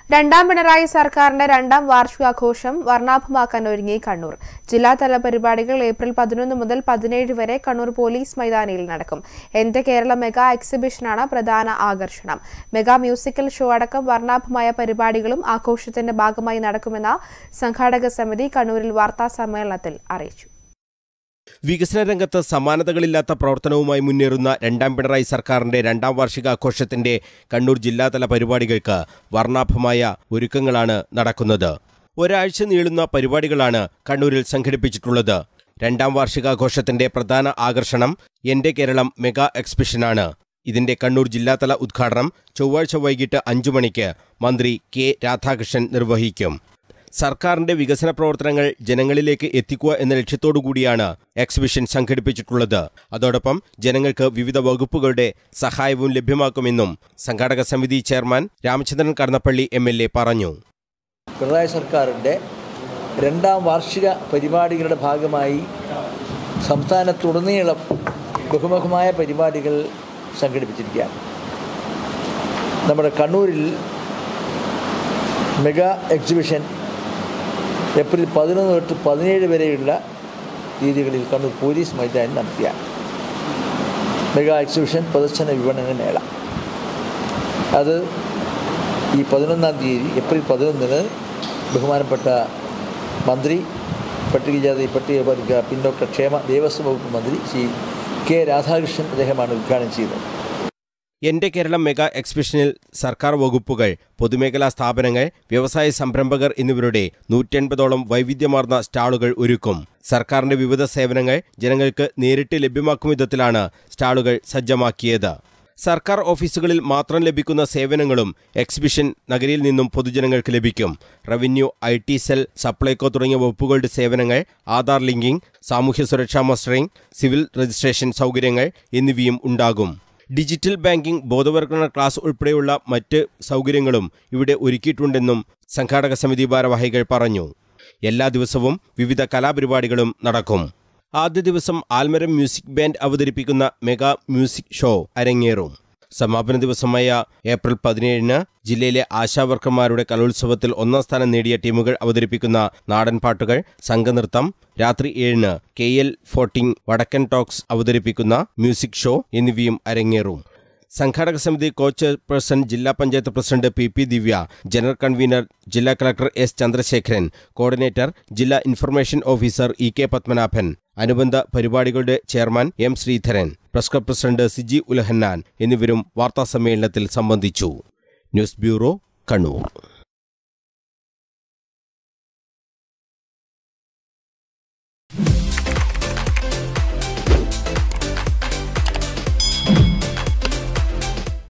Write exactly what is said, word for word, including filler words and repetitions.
രണ്ടാം പിണറായി സർക്കാരിന്റെ രണ്ടാം വാർഷികാഘോഷം വർണ്ണാഭമാക്കാനൊരുങ്ങി കണ്ണൂർ. ജില്ലാതല പരിപാടികൾ ഏപ്രിൽ പതിനൊന്ന് മുതൽ പതിനേഴ് വരെ കണ്ണൂർ പോലീസ് മൈതാനിയിൽ നടക്കും. എന്റെ കേരള മെഗാ എക്സിബിഷനാണ് പ്രധാന ആകർഷണം. മെഗാ മ്യൂസിക്കൽ ഷോ അടക്കം വർണ്ണാഭമായ പരിപാടികളും ആഘോഷത്തിന്റെ ഭാഗമായി നടക്കുമെന്ന് സംഘാടക സമിതി കണ്ണൂരിൽ വാർത്താസമ്മേളനത്തിൽ അറിയിച്ചു. വികസന രംഗത്ത് സമാനതകളില്ലാത്ത പ്രവർത്തനവുമായി മുന്നേറുന്ന രണ്ടാം പിണറായി സർക്കാരിന്റെ രണ്ടാം വാർഷികാഘോഷത്തിന്റെ കണ്ണൂർ ജില്ലാതല പരിപാടികൾക്ക് വർണ്ണാഭമായ ഒരുക്കങ്ങളാണ് നടക്കുന്നത്. ഒരാഴ്ച നീളുന്ന പരിപാടികളാണ് കണ്ണൂരിൽ സംഘടിപ്പിച്ചിട്ടുള്ളത്. രണ്ടാം വാർഷികാഘോഷത്തിന്റെ പ്രധാന ആകർഷണം എന്റെ കേരളം മെഗാ എക്സിബിഷനാണ്. ഇതിന്റെ കണ്ണൂർ ജില്ലാതല ഉദ്ഘാടനം ചൊവ്വാഴ്ച വൈകിട്ട് അഞ്ചു മണിക്ക് മന്ത്രി കെ രാധാകൃഷ്ണൻ നിർവഹിക്കും. സർക്കാരിന്റെ വികസന പ്രവർത്തനങ്ങൾ ജനങ്ങളിലേക്ക് എത്തിക്കുക എന്ന ലക്ഷ്യത്തോടുകൂടിയാണ് എക്സിബിഷൻ സംഘടിപ്പിച്ചിട്ടുള്ളത്. അതോടൊപ്പം ജനങ്ങൾക്ക് വിവിധ വകുപ്പുകളുടെ സഹായവും ലഭ്യമാക്കുമെന്നും സംഘാടക സമിതി chairman Ramachandran Kadannappally M L A പറഞ്ഞു. പിണറായി സർക്കാരിൻ്റെ രണ്ടാം വാർഷിക പരിപാടികളുടെ ഭാഗമായി സംസ്ഥാനത്തുടനീളം ബഹുമുഖമായ പരിപാടികൾ സംഘടിപ്പിച്ചിരിക്കുകയാണ്. നമ്മുടെ കണ്ണൂരിൽ മെഗാ എക്സിബിഷൻ ഏപ്രിൽ പതിനൊന്ന് തൊട്ട് പതിനേഴ് വരെയുള്ള തീയതികളിൽ കണ്ണൂർ പോലീസ് മൈതാനിൽ നടത്തിയ മെഗാ എക്സിബിഷൻ പ്രദർശന വിപണന മേള അത് ഈ പതിനൊന്നാം തീയതി ഏപ്രിൽ പതിനൊന്നിന് ബഹുമാനപ്പെട്ട മന്ത്രി പട്ടികജാതി പട്ടികവർഗ പിന്നോക്ക ക്ഷേമ ദേവസ്വം വകുപ്പ് മന്ത്രി ശ്രീ കെ രാധാകൃഷ്ണൻ അദ്ദേഹമാണ് ഉദ്ഘാടനം ചെയ്തത്. എന്റെ കേരളം മെഗാ എക്സിബിഷനിൽ സർക്കാർ വകുപ്പുകൾ, പൊതുമേഖലാ സ്ഥാപനങ്ങൾ, വ്യവസായ സംരംഭകർ എന്നിവരുടെ നൂറ്റൻപതോളം വൈവിധ്യമാർന്ന സ്റ്റാളുകൾ ഒരുക്കും. സർക്കാരിന്റെ വിവിധ സേവനങ്ങൾ ജനങ്ങൾക്ക് നേരിട്ട് ലഭ്യമാക്കും വിധത്തിലാണ് സ്റ്റാളുകൾ സജ്ജമാക്കിയത്. സർക്കാർ ഓഫീസുകളിൽ മാത്രം ലഭിക്കുന്ന സേവനങ്ങളും എക്സിബിഷൻ നഗരിയിൽ നിന്നും പൊതുജനങ്ങൾക്ക് ലഭിക്കും. Revenue, I T cell, Supplyco തുടങ്ങിയ വകുപ്പുകളുടെ സേവനങ്ങൾ, ആധാർ ലിങ്കിംഗ്, സാമൂഹ്യ സുരക്ഷാ മസ്റ്ററിംഗ്, സിവിൽ രജിസ്ട്രേഷൻ സൗകര്യങ്ങൾ എന്നിവയും ഉണ്ടാകും. ഡിജിറ്റൽ ബാങ്കിംഗ്, ബോധവൽക്കരണ ക്ലാസ് ഉൾപ്പെടെയുള്ള മറ്റ് സൗകര്യങ്ങളും ഇവിടെ ഒരുക്കിയിട്ടുണ്ടെന്നും സംഘാടക സമിതി ഭാരവാഹികൾ പറഞ്ഞു. എല്ലാ ദിവസവും വിവിധ കലാപരിപാടികളും നടക്കും. ആദ്യ ദിവസം ആൽമരം മ്യൂസിക് ബാൻഡ് അവതരിപ്പിക്കുന്ന മെഗാ മ്യൂസിക് ഷോ അരങ്ങേറും. സമാപന ദിവസമായ ഏപ്രിൽ പതിനേഴിന് ജില്ലയിലെ ആശാവർക്കർമാരുടെ കലോത്സവത്തിൽ ഒന്നാം സ്ഥാനം നേടിയ ടീമുകൾ അവതരിപ്പിക്കുന്ന നാടൻപാട്ടുകൾ, സംഘനൃത്തം, രാത്രി ഏഴിന് കെ എൽ ഫോർട്ടിംഗ് വടക്കൻ ടോക്സ് അവതരിപ്പിക്കുന്ന മ്യൂസിക് ഷോ എന്നിവയും അരങ്ങേറും. സംഘാടക സമിതി കോ ചെയർപേഴ്സൺ ജില്ലാ panchayat president P P Divya, general convener ജില്ലാ കളക്ടർ എസ് ചന്ദ്രശേഖരൻ, കോർഡിനേറ്റർ ജില്ലാ information officer E K Padmanabhan, അനുബന്ധ പരിപാടികളുടെ chairman M Sreedharan, press club president Siji Ulahannan എന്നിവരും വാർത്താസമ്മേളനത്തിൽ സംബന്ധിച്ചു. News bureau, Kannur.